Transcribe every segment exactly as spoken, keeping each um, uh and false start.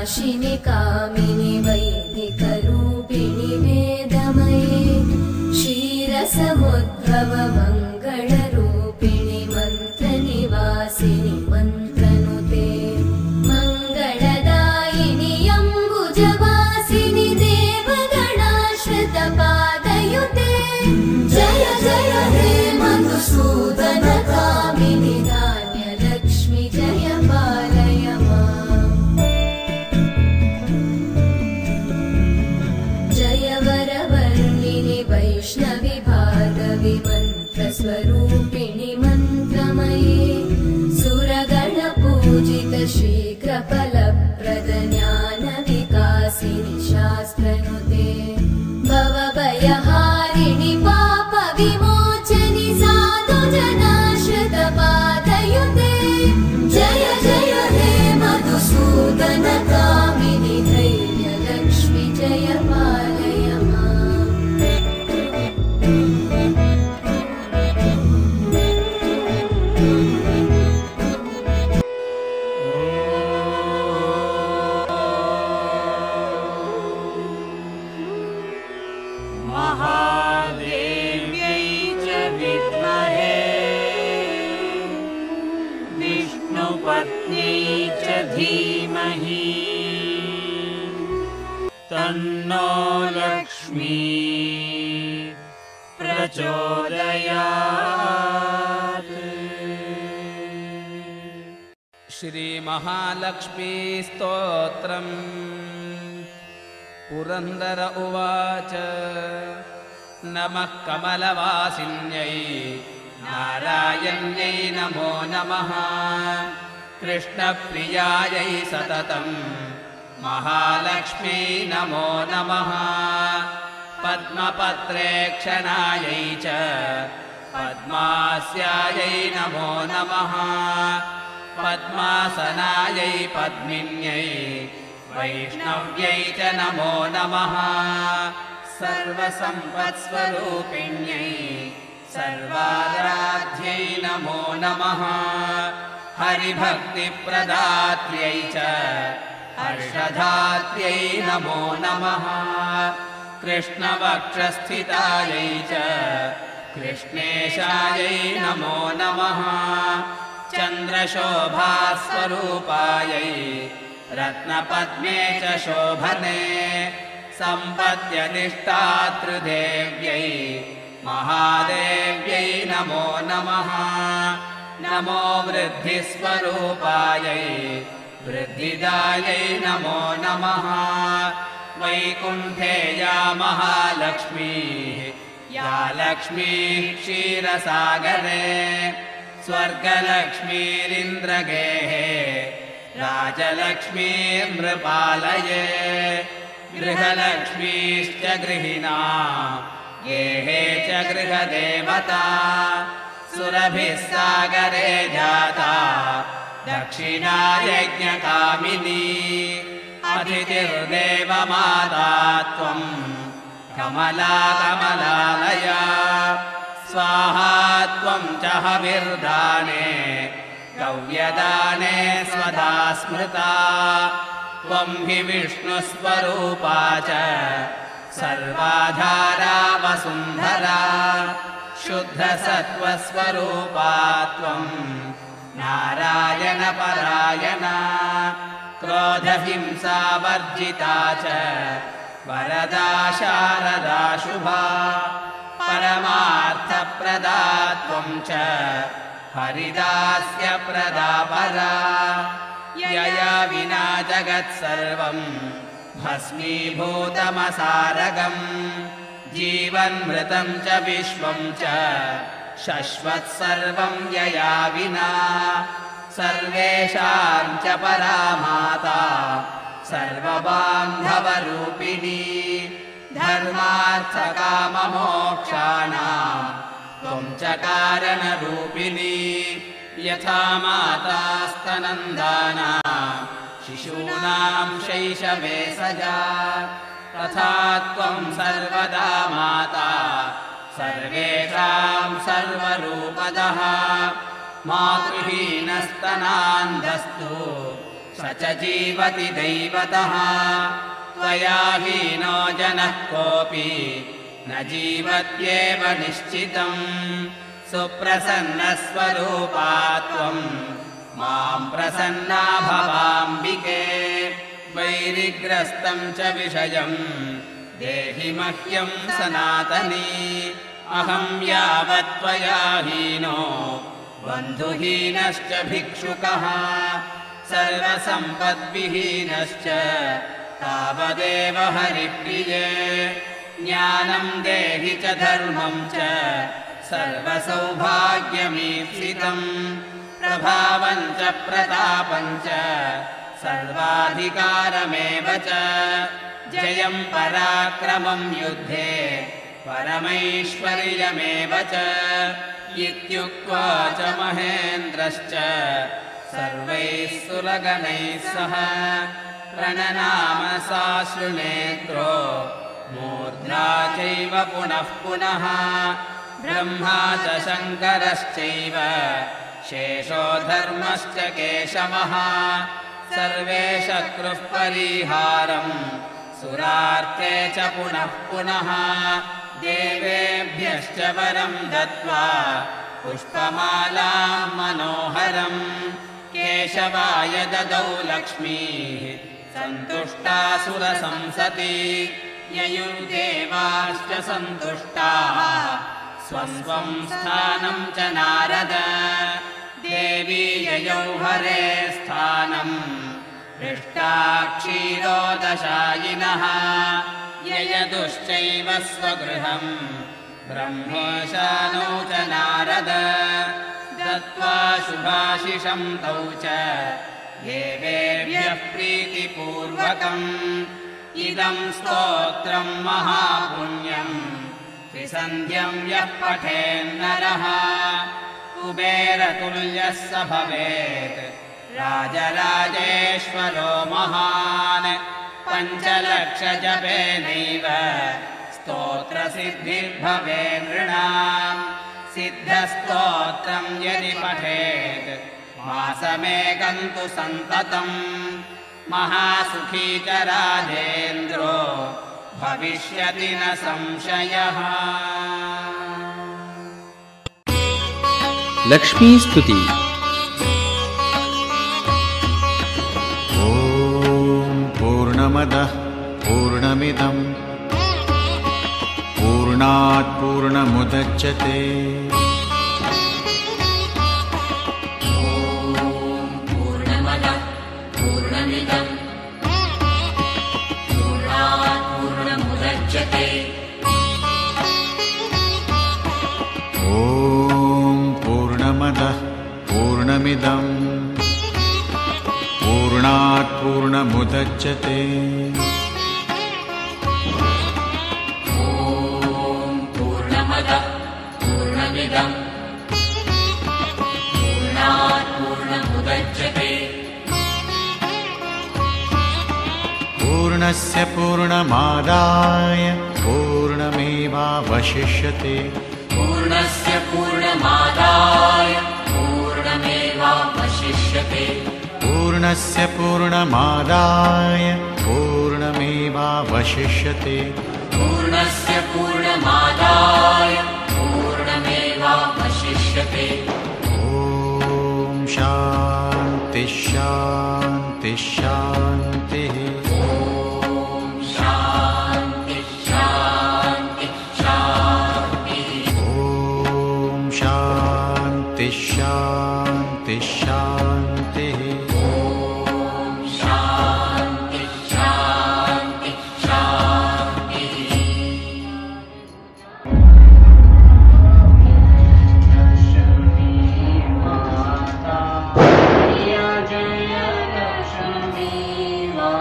नाशिनि कामिनि वैदिकरूपिणि वेदमये क्षीरसमुद्भव मङ्गलरूपिणि मन्त्रनिवासिनि मन्त्रनुते मङ्गलदायिनि अम्बुजवासिनि देवगणाश्रितपादयुते जय जय हे मधुसूदनकामिनि धान्यलक्ष्मि जय पालय माम् जय वरवर्णिनि वैष्णवि भार्गवि मन्त्रस्वरूपिणि मन्त्रमये सुरगणपूजित शीघ्रफलप्रद ज्ञानविकासिनि शास्त्रनुते भवभयहारिणि पापविमोचनि साधुजनाश्रितपादयुते जय जय हे मधुसूदनकामिनि धैर्यलक्ष्मि जय पालय माम् महादेव्यै च विद्महे विष्णुपत्न्यै च धीमहि तन्नो लक्ष्मी प्रचोदयात्। श्री महालक्ष्मी स्तोत्रम्। पुरन्दर उवाच नमः कमलवासिन्यै नारायण्यै नमो नमः कृष्णप्रियायै सततं महालक्ष्म्यै नमो नमः पद्मपत्रेक्षणायै च पद्मास्यायै नमो नमः पद्मासनायै पद्मिन्यै वैष्णव्यै च नमो नमः सर्वसम्पत्स्वरूपिण्यै सर्वाराध्यै नमो नमः हरिभक्तिप्रदात्र्यै च हर्षधात्र्यै नमो नमः कृष्णवक्षस्थितायै च कृष्णेशायै नमो नमः चन्द्रशोभास्वरूपायै रत्नपद्मे च शोभने सम्पद्यधिष्ठातृदेव्यै महादेव्यै नमो नमः नमो वृद्धिस्वरूपायै वृद्धिदायै नमो नमः वैकुण्ठे या महालक्ष्मीः या लक्ष्मीः क्षीरसागरे स्वर्गलक्ष्मीरिन्द्रगेहे राजलक्ष्मीर्नृपालये गृहलक्ष्मीश्च गृहिणा गेहे च गृहदेवता सुरभिः सागरे जाता दक्षिणा यज्ञकामिनी अतिथिर्देवमाता त्वं कमला कमलालया स्वाहा त्वं च हविर्दाने गव्यदाने स्वधा स्मृता त्वं हि विष्णुस्वरूपा च सर्वाधारा वसुन्धरा शुद्धसत्त्वस्वरूपा त्वं नारायणपरायणा क्रोधहिंसावर्जिता च वरदा शारदा शुभा परमार्थप्रदा त्वं च हरिदास्यप्रदा परा यया विना जगत्सर्वं भस्मीभूतमसारगम् जीवन्मृतं च विश्वं च शश्वत्सर्वं यया विना सर्वेषां च परा माता सर्वबान्धवरूपिणी धर्मार्थकाममोक्षाणां त्वं च कारणरूपिणी यथा माता स्तनन्दानां शिशूनां शैशवे सजा तथा त्वं सर्वदा माता सर्वेषां सर्वरूपदः मातृहीनस्तनान्धस्तु स च जीवति दैवतः त्वया हीनो जनः कोऽपि न जीवत्येव निश्चितम् सुप्रसन्नस्वरूपा त्वम् मां प्रसन्ना भवाम्बिके वैरिग्रस्तं च विषयम् देहि मह्यं सनातनी अहं यावत् त्वया हीनो बन्धुहीनश्च भिक्षुकः सर्वसम्पद्विहीनश्च तावदेव हरिप्रिये ज्ञानं देहि च धर्मं च सर्वसौभाग्यमीप्सितम् प्रभावं च प्रतापं च सर्वाधिकारमेव च जयं पराक्रमं युद्धे परमैश्वर्यमेव च इत्युक्त्वा च महेन्द्रश्च सर्वैः सुरगणैः सह प्रणनाम साश्रुनेत्रो मूर्ध्ना चैव पुनः पुनः ब्रह्मा च शङ्करश्चैव शेषो धर्मश्च केशवः सर्वे शत्रुः परिहारम् सुरार्ते च पुनः पुनः देवेभ्यश्च वरं दत्त्वा पुष्पमालां मनोहरम् केशवाय ददौ लक्ष्मीः सन्तुष्टासुरसंसति ययुर्देवाश्च सन्तुष्टाः स्वं स्वं स्थानं च नारद देवी ययौ हरे स्थानं हृष्टा क्षीरोदशायिनः ययदुश्चैव स्वगृहम् ब्रह्मशानौ च नारद दत्त्वा शुभाशिषं तौ च देवेभ्यः प्रीतिपूर्वकम् इदं स्तोत्रं महापुण्यम् त्रिसन्ध्यं यः पठेन्नरः कुबेरतुल्यः स भवेत् राजराजेश्वरो महान् पञ्चलक्षजपेनैव स्तोत्रसिद्धिर्भवे नृणाम् सिद्धस्तोत्रं यदि पठेत् मासमेकं तु सन्ततम् महासुखी च राजेन्द्रो भविष्यति न संशयः। लक्ष्मी स्तुति। ॐ पूर्णमदः पूर्णमिदं पूर्णात् पूर्णमुदच्यते पूर्णमिदं पूर्णात् पूर्णमुदच्यते ॐ पूर्णमदः पूर्णमिदं पूर्णात् पूर्णमुदच्यते पूर्णस्य पूर्णमादाय पूर्णमेवावशिष्यते पूर्णस्य पूर्णमादाय पूर्णमेवावशिष्यते पूर्णस्य पूर्णमादाय पूर्णमेवावशिष्यते पूर्णस्य पूर्णमादाय पूर्णमेवावशिष्यते ॐ शान्ति शान्ति शान्तिः ॐ शान्ति शान्ति शान्तिः ॐ शान्ति शान्ति शान्तिः ॐ शान्ति शान्ति शान्तिः। जय लक्ष्मी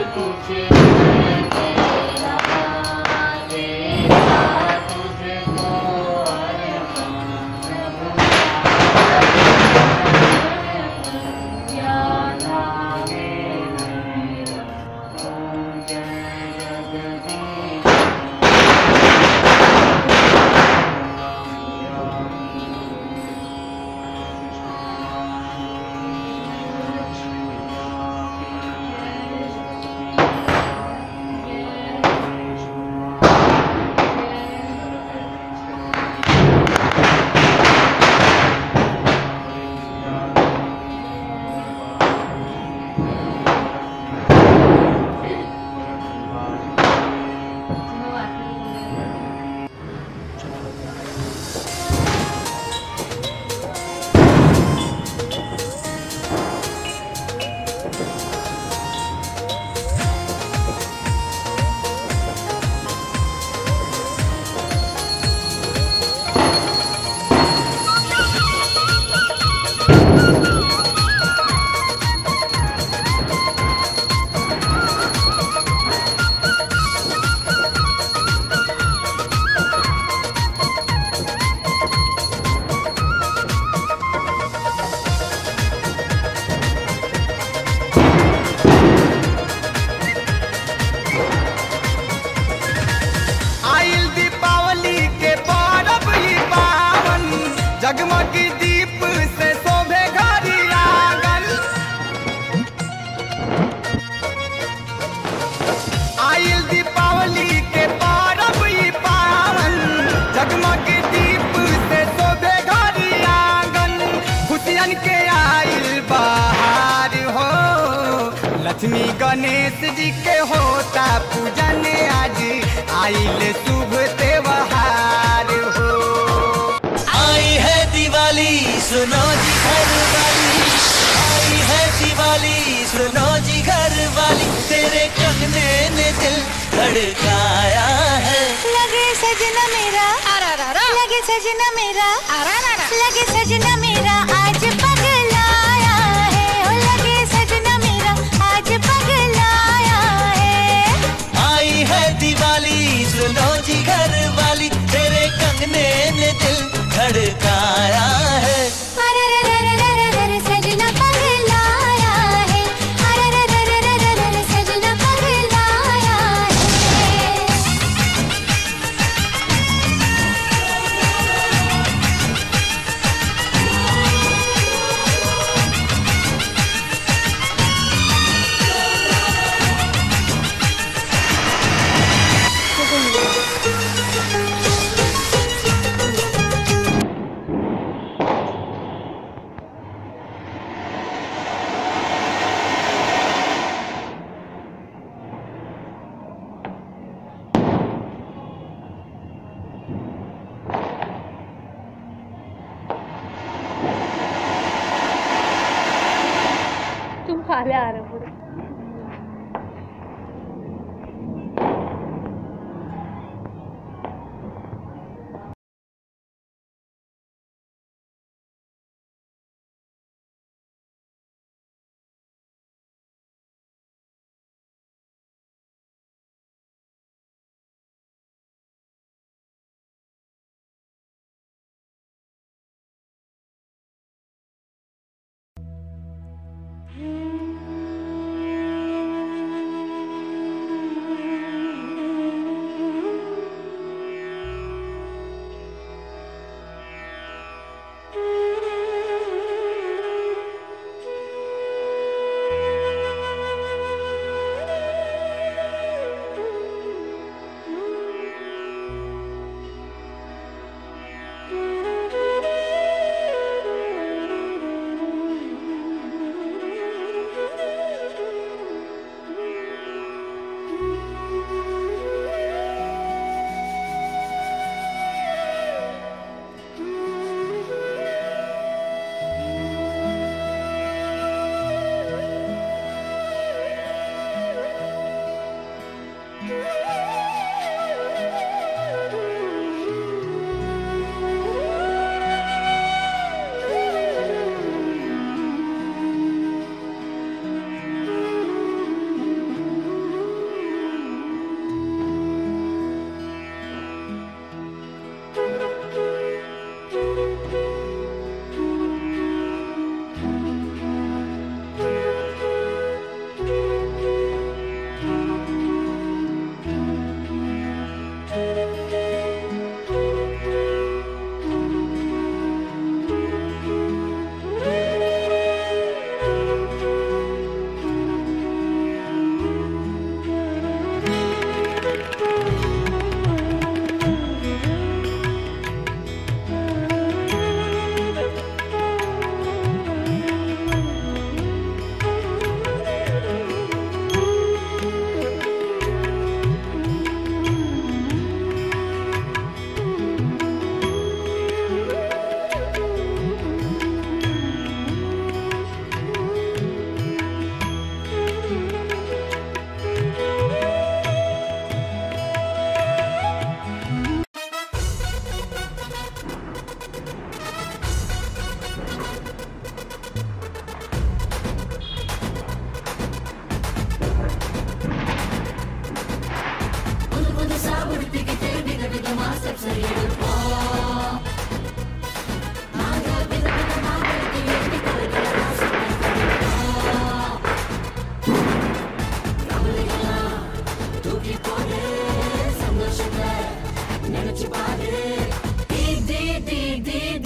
जगमगी दीप से शोभे घरी आंगन। आइल दीपावली के परब ई पावन, जगमगी दीप से शोभे घरी आंगन। खुशियन के आइल बहार हो, लक्ष्मी गणेश जी के होता पूजन आज, आइल शुभ त्योहार हो। आई है दिवाली सुनो जी घर वाली, आई है दिवाली सुनो जी घर वाली, तेरे कंगने ने दिल धड़काया है। लगे सजना मेरा, लगे सजना मेरा, लगे सजना मेरा आज पगलाया है। ओ लगे सजना मेरा आज पगलाया है। आई है दिवाली सुनो जी घर वाली, तेरे कंगने ने दिल धड़काया है। अरे रे रे रे रे रे रे सजना पगलाया है। अरे रे रे रे रे रे रे सजना पगलाया है। तुम खाले आ रहे हो पूरे। நினைச்சு பாரு